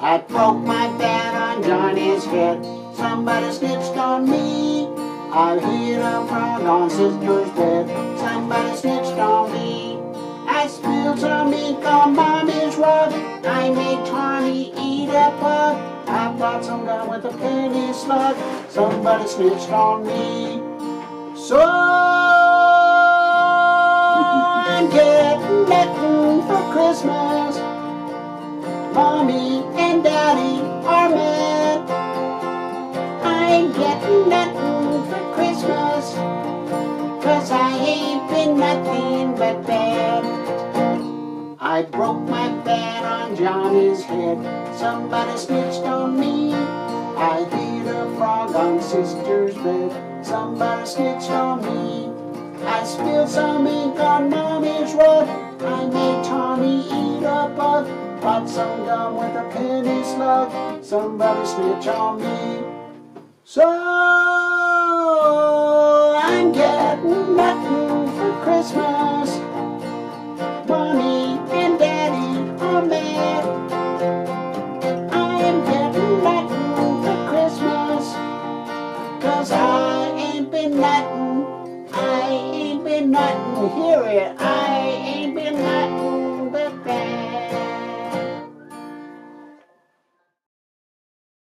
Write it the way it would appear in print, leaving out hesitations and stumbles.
I broke my bat on Johnny's head. Somebody snitched on me. I hit a frog on sister's bed. Somebody snitched on me. I spilled some ink on mommy's rug. I made Tawny eat a bug. I bought some gum with a penny slug. Somebody snitched on me. So I'm getting nothing for Christmas. Mommy and Daddy are mad. I'm getting nothing for Christmas, 'cause I ain't been nothing but bad. I broke my bat on Johnny's head. Somebody snitched on me. I hit a frog on sister's bed. Somebody snitched on me. I spilled some ink on mommy's rug. I made Tommy eat a bug. Bought some gum with a penny slug. Somebody snitch on me. So I'm getting nothing for Christmas. Mommy and Daddy are mad. I'm getting nothing for Christmas, 'cause I ain't been nothing. I ain't been nothing. Hear it.